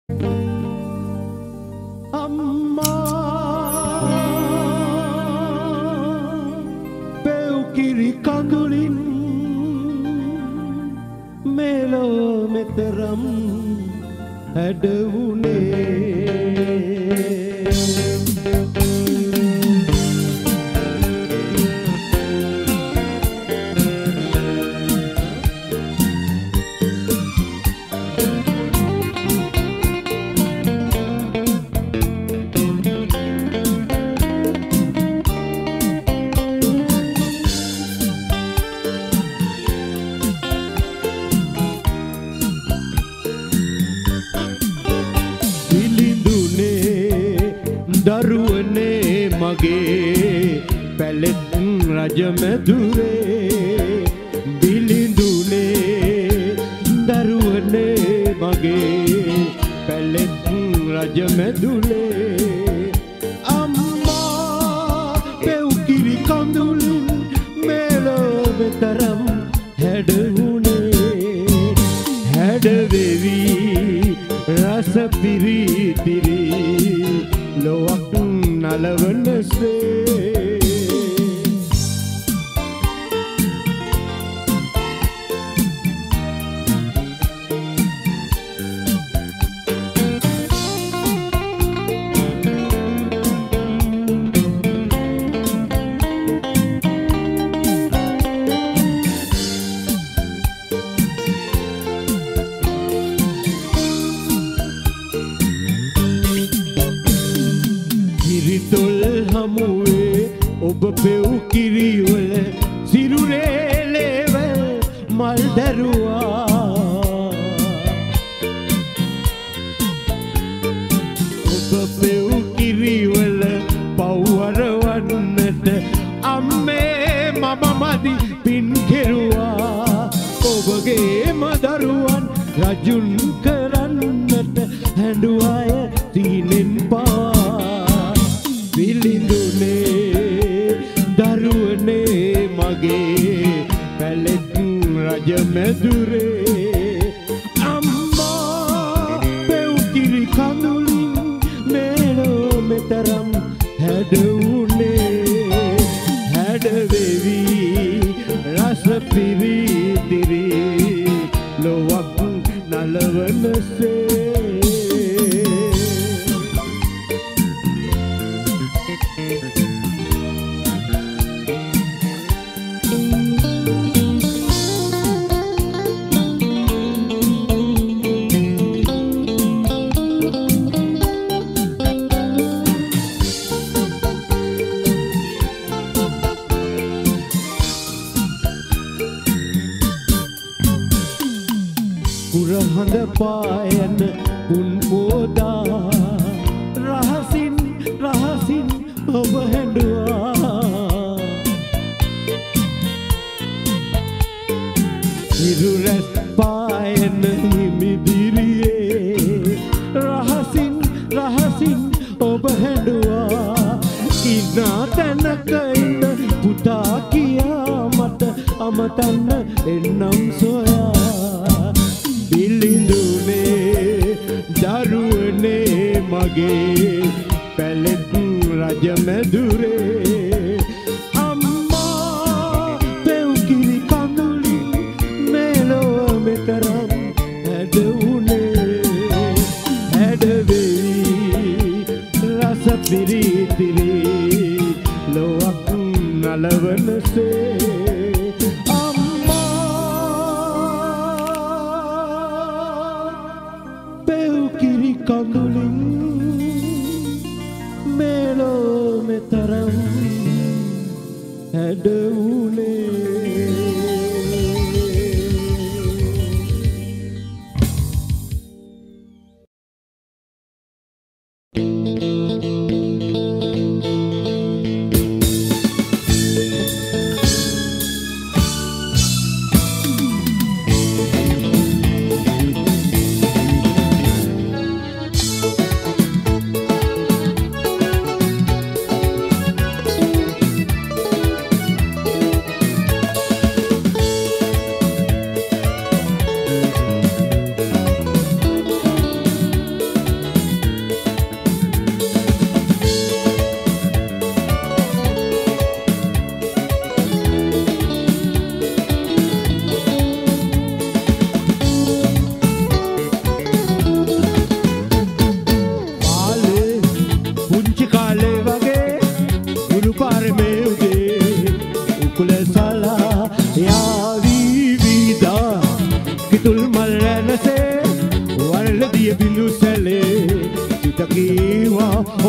පෙව්කිරි කඳුලින් මෙලෝ මෙතරම් හැඩවුණේ දරුවනේ මගේ පැලෙත් රජමැදුරේ බිලිඳුනේ දරුවනේ මගේ පැලෙත් රජමැදුලේ අම්මා පෙව්කිරි කඳුලින් මෙලොව තරම් හැඩවුණේ හැඩවෙවි රස පිරිතිරි ලොවක් නලවනසේ ඔබ පෙව්කිරිවල සිරුරේ ලේවල් මල් දරුවා ඔබ පෙව්කිරිවල පව්වරවන්නට අම්මේ මම මදි පින් කෙරුවා ඔබගේම දරුවන් රජුන් කරන්නට හැඬුවාය තීනෙන් පවා බිලිඳුනේ දරුවනේ මගේ පැලෙත් රජමැදුරේ අම්මා පෙව්කිරි කඳුලින් මෙලෝ මෙතරම් හැඩවුණේ හැඩවෙවි රස පිරිතිරි ලොවක් නලවනසේ කුරහඳ පායන උන් පෝදා රහසින් රහසින් ඔබ හැඬුවා ඉරුරැස් පායන හිමිදිරියේ රහසින් රහසින් ඔබ හැඬුවා ඉනා තැනක ඉන්න පුතා කියා මට අමතන්න එන්නම් සොයා බිලිඳුනේ දරුවනේ මගේ පැලෙත් රජමැදුරේ අම්මා පෙව්කිරි කඳුලින් මෙලොව මෙතරම් හැඩවුණේ හැඩවෙයි රස පිරිතිරි ලොවක් නලවනසේ කඳුලින් මෙලොව මෙතරම් හැඩවුණේ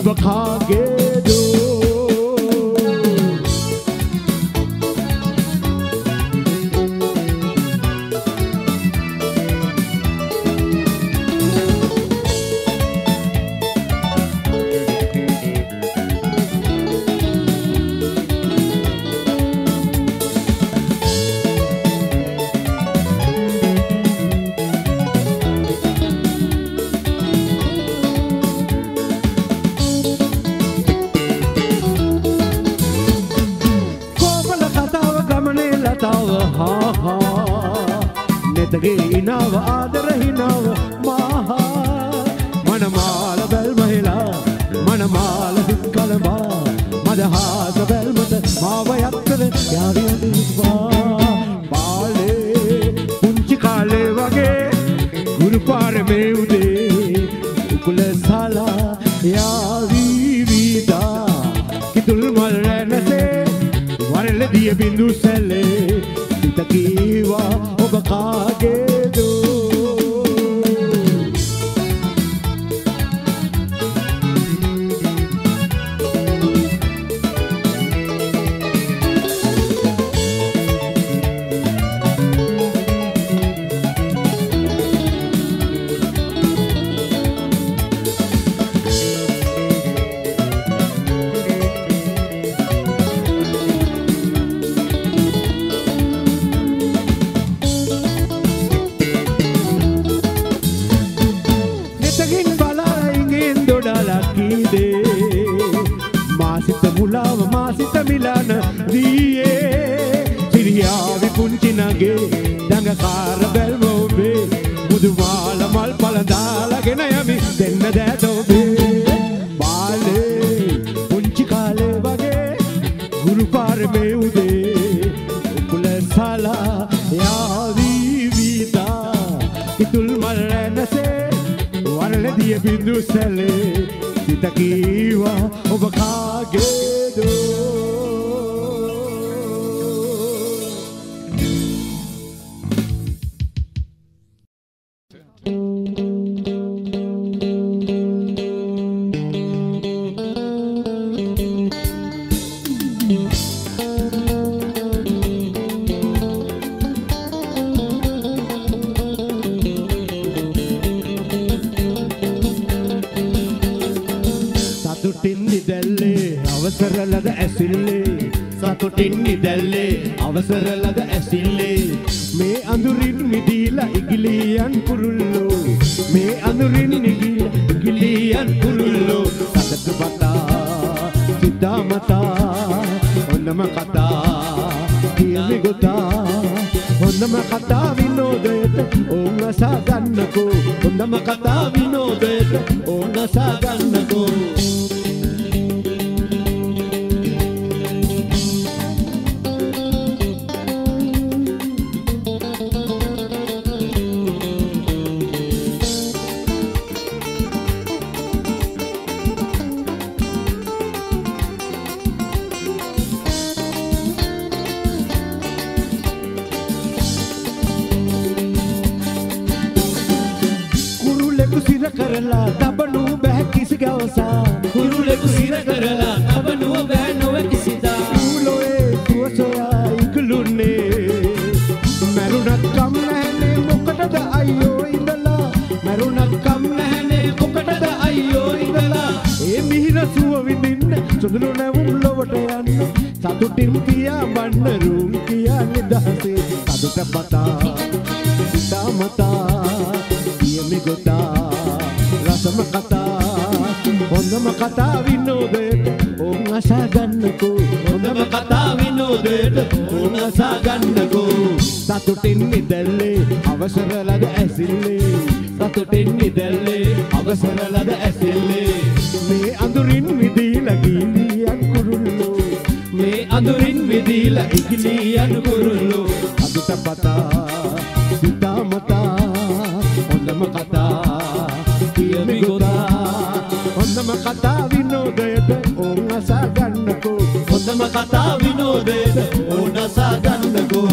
ඔබ කාගේද ඉනව ආදර හිනව මහා මනමාල බැල්මහිලා මනමාල හිත් කලබා මදහාස බැල්මට මාව යත්තර යාරියදවා බාලේ පුංචි කාලේ වගේ ගුරු පාරමේ උදේ උකුල සලා යාවී වීදා කිතුල් මල් රැනසේ වරලදිය බිඳු සැලේ සිත කීවා ඔබ කාගේද මාසිත මිලන දියේ සිරියාවි පුංචි නගේ දඟකාර බැල්ම ඔබේ මුදුමාල මල් පල දාලාගෙන යමි දෙන්න දෑත ඔබේ බාලේ පුංචි කාලේ වගේ ගුරු පාරමේ උදේ උකුල සලා යාවි වීදා කිතුල් මල් රැනසේ වරලදිය බිඳු සැලේ සිත කීවා ඔබ කාගේද අවසරලද ඇසිල්ලේ සතුටින් නිදැල්ලේ අවසරලද ඇසිල්ලේ මේ අඳුරින් මිදීලා ඉගිලියන් කුරුල්ලෝ මේ අඳුරින් ඉගිලියන් කුරුල්ලෝ සතට බතා සිතාමතා ඔන්නම කතා කියමි ගොතා හොඳම කතා විනෝදයට ඕන් අසා ගන්නකෝ හොඳම කතා විනෝදයට ඕන් අසා ගන්නකෝ කරලා තබනු බෑ කිසි ගවසා කුරුලෙකු සිර කරලා තබනු බෑ නොව කිසිදා ඌලෝයේ තුවසොයා ඉක්ලුන්නේ මරුණක් කම් නැහැනේ මොකටද අයියෝ ඉඳලා මරුණක් කම් නැහැනේ මොකටද අයියෝ ඉඳලා ඒ මිහිර සුව විඳින්න සුදුළු නැවුම් ලොවට යන්න සතුටින් පියා බන්න රුම් කියා නිදහසේ සතුට පතා සිතාමතා කියමි ගොතා රසම කතා හොඳම කතා විනෝදයට ඕන් අසා ගන්නකෝ හොඳම කතා විනෝදයට ඕන් අසා ගන්නකෝ සතුටින් නිදැල්ලේ අවසරලද ඇසිල්ලේ සතුටින් නිදැල්ලේ අවසරලද ඇසිල්ලේ මේ අඳුරින් මිදීලා ගිලියන් කුරුල්ලෝ මේ අඳුරින් මිදීලා ඉගිලියන් කුරුල්ලෝ අදුට පතා සිතාමතා හොඳම කතා කියමි ගොතා හොඳම කතා විනෝදයට ඕන් අසා ගන්නකෝ හොඳම කතා විනෝදයට ඕන් අසා ගන්නකෝ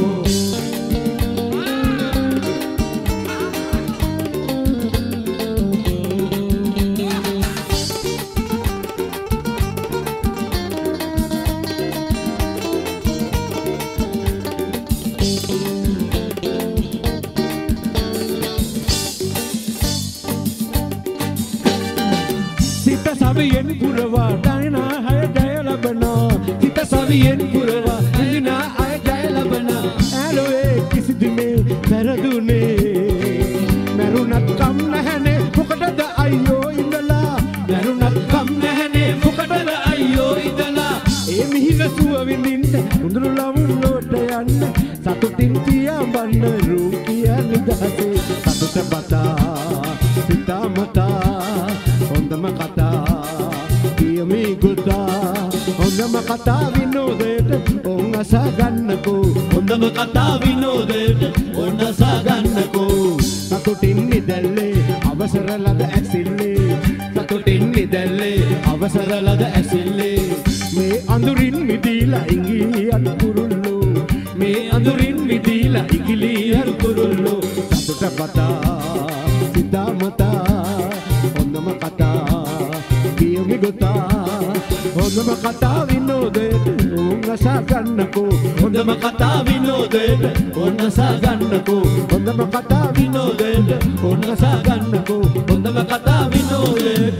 සවියෙන් පුරවා දනිනා හය ජය ලබනා හිත සවියෙන් පුරවා දනිනා අය ජය ලබනා ඇලෝයේ කිසිදිනේ පෙරදුනේ මරුණත් කම් නැහැනේ මොකටද අයියෝ ඉඳලා මරුණත් කම් නැහැනේ මොකටද අයියෝ ඉඳලා ඒ මිහිර සුව විඳින්න උඳුරු ලවුලෝට යන්න සතුටින් තියාඹන්න රූකිය නිදහසේ සතුට බතා සිතා මතා හොඳම කතා කියමි ගුතා හොඳම කතා විනෝදයට ඔවුන් අසා ගන්නකෝ හොඳම කතා විනෝදයට ඔවුන් අසා ගන්නකෝ සතුටින් නිදැල්ලේ අවසර ලද ඇසිල්ලේ සතුටින් නිදැල්ලේ අවසර ලද ඇසිල්ලේ මේ අඳුරින් මිදීලා ඉංගිලියන් කුරුල්ලෝ මේ අඳුරින් මිදීලා ඉංගිලියන් කුරුල්ලෝ සතුට බතා සිතා මතා හොඳම කතා කියමි ගොතා හොඳම කතා විනෝදයට ඔවුන් අසා ගන්නකෝ හොඳම කතා විනෝදයට ඔවුන් අසා ගන්නකෝ හොඳම කතා විනෝදයට ඔවුන් අසා ගන්නකෝ හොඳම කතා විනෝදයට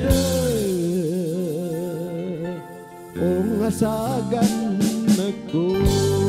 ඔවුන් අසා ගන්නකෝ